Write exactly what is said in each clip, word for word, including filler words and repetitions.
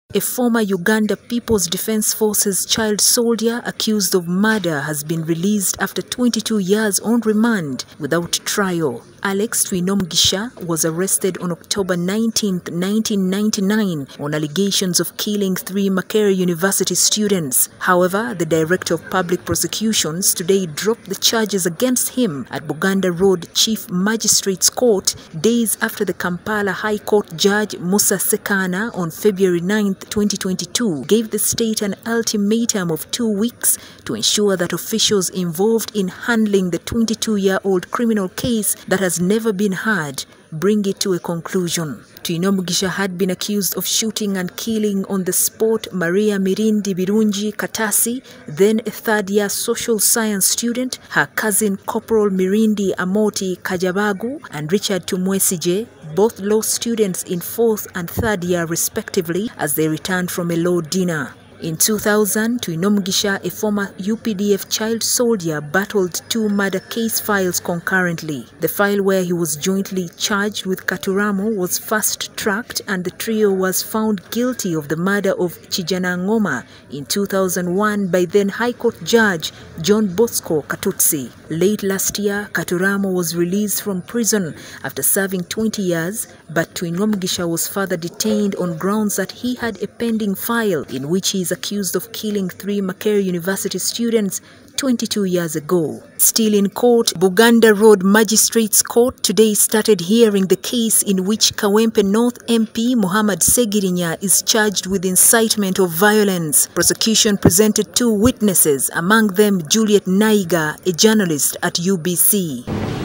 A former Uganda People's Defence Forces child soldier accused of murder has been released after twenty-two years on remand without trial. Alex Twinomgisha was arrested on October nineteenth, nineteen ninety-nine on allegations of killing three Makerere University students. However, the Director of Public Prosecutions today dropped the charges against him at Buganda Road Chief Magistrates Court days after the Kampala High Court Judge Musa Sekana on February ninth, twenty twenty-two gave the state an ultimatum of two weeks to ensure that officials involved in handling the twenty-two-year-old criminal case that has never been heard bring it to a conclusion. Twinomgisha had been accused of shooting and killing on the spot Maria Mirindi Birungi Katasi, then a third-year social science student, her cousin Corporal Mirindi Amoti Kajabagu, and Richard Tumwesije, both law students in fourth and third year respectively, as they returned from a law dinner. In two thousand, Twinomgisha, a former U P D F child soldier, battled two murder case files concurrently. The file where he was jointly charged with Katuramo was fast-tracked, and the trio was found guilty of the murder of Chijana Ngoma in two thousand one by then High Court Judge John Bosco Katutsi. Late last year, Katuramo was released from prison after serving twenty years, but Twinomgisha was further detained on grounds that he had a pending file in which he is accused of killing three Makerere University students twenty-two years ago. Still in court, Buganda Road Magistrates Court today started hearing the case in which Kawempe North M P Muhammad Segirinya is charged with incitement of violence. Prosecution presented two witnesses, among them Juliet Naiga, a journalist at U B C.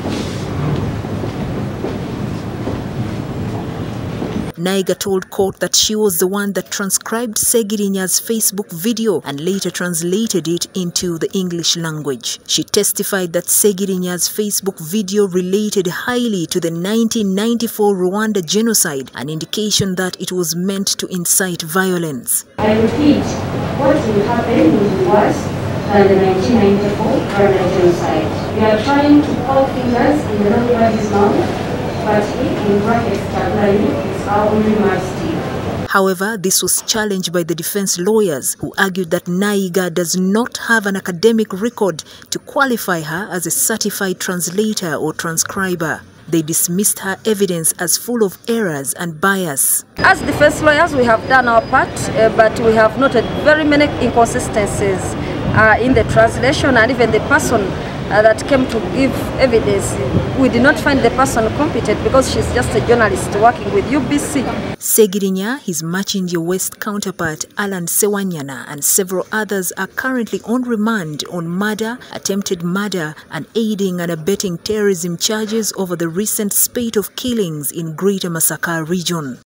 Naiga told court that she was the one that transcribed Segirinya's Facebook video and later translated it into the English language. She testified that Segirinya's Facebook video related highly to the nineteen ninety-four Rwanda genocide, an indication that it was meant to incite violence. I repeat, what will happen will be worse than the nineteen ninety-four Rwanda genocide. We are trying to poke fingers in nobody's mouth, but he, in brackets, tagline, is our only mercy. However, this was challenged by the defense lawyers, who argued that Naiga does not have an academic record to qualify her as a certified translator or transcriber. They dismissed her evidence as full of errors and bias. As defense lawyers, we have done our part, uh, but we have noted very many inconsistencies uh, in the translation, and even the person uh, that came to give evidence, we did not find the person competent because she's just a journalist working with U B C. Segirinya, his Machindia West counterpart Alan Sewanyana, and several others are currently on remand on murder, attempted murder, and aiding and abetting terrorism charges over the recent spate of killings in Greater Masaka region.